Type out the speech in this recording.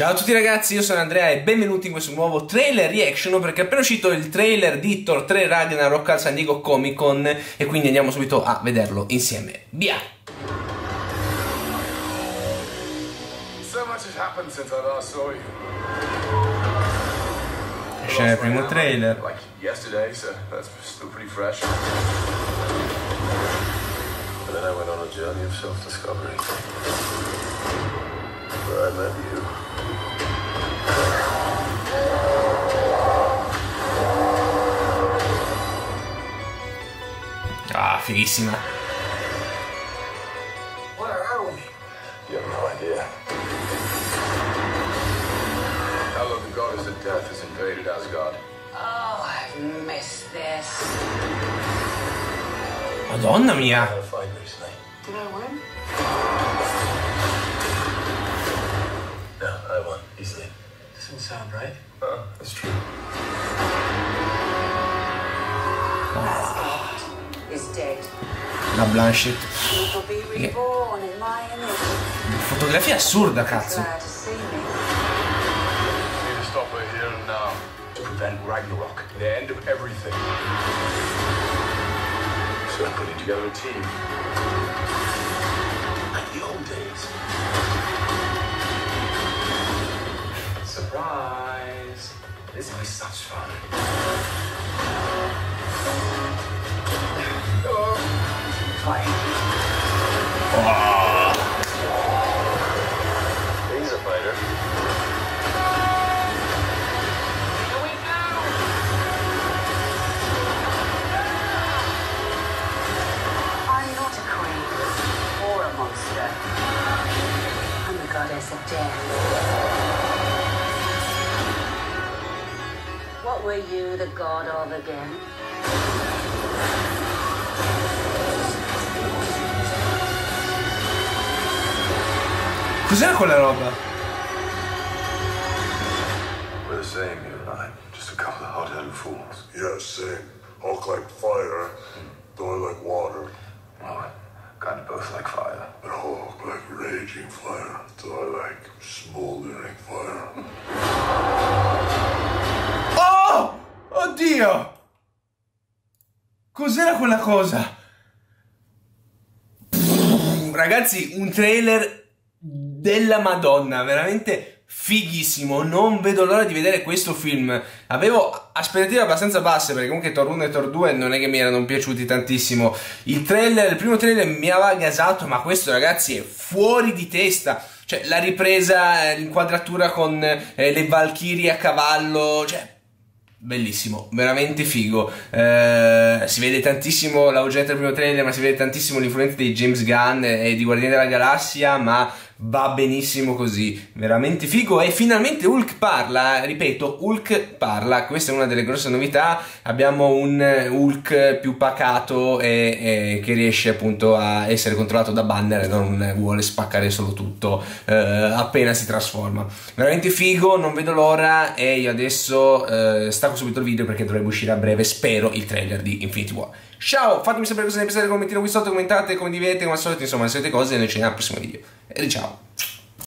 Ciao a tutti ragazzi, io sono Andrea e benvenuti in questo nuovo trailer reaction, perché è appena uscito il trailer di Thor 3 Ragnarok al San Diego Comic Con e quindi andiamo subito a vederlo insieme. Via! Esce il primo trailer. Then I went on a journey of self-discovery, where I met you. Ah, fighissima. Where are we? You have no idea. Hela, the goddess of death, has invaded Asgard. Oh, I've missed this. Madonna mia! Had a fight recently. Did I win? No, I won easily. Doesn't sound right. That's true. Asgard is dead. La Blanchett. He will be reborn in my image. Fotografia assurda, cazzo. Glad to see me. We need to stop her here and now to prevent Ragnarok, the end of everything. So I'm putting together a team. Like the old days. Surprise! This will be such fun. Hello. Hi. He's a fighter. I'm not a queen or a monster. I'm the goddess of death. What were you the god of again? Cos'era quella roba? We're the same, you and I. Just a couple of hot-headed fools. Yeah, same. Hulk like fire, Thor like water, Well, kind of both like fire. and Hulk like raging fire, Thor like smoldering fire. Oh! Oddio! Cos'era quella cosa? Ragazzi, un trailer della Madonna, veramente fighissimo. Non vedo l'ora di vedere questo film. Avevo aspettative abbastanza basse perché comunque Thor 1 e Thor 2 non è che mi erano piaciuti tantissimo. Il primo trailer mi aveva gasato, ma questo ragazzi è fuori di testa. Cioè la ripresa, l'inquadratura con le Valchirie a cavallo, cioè bellissimo, veramente figo. Si vede tantissimo l'augetto del primo trailer, ma si vede tantissimo l'influenza di James Gunn e di Guardiani della Galassia, ma va benissimo così, veramente figo. E finalmente Hulk parla, ripeto, Hulk parla, questa è una delle grosse novità. Abbiamo un Hulk più pacato e che riesce appunto a essere controllato da Banner e non vuole spaccare solo tutto appena si trasforma. Veramente figo, non vedo l'ora. E io adesso stacco subito il video perché dovrebbe uscire a breve, spero, il trailer di Infinity War. Ciao, fatemi sapere cosa ne pensate, commentino qui sotto, commentate, come divertite, come al solito, insomma le solite cose, e noi ci vediamo al prossimo video. E ciao!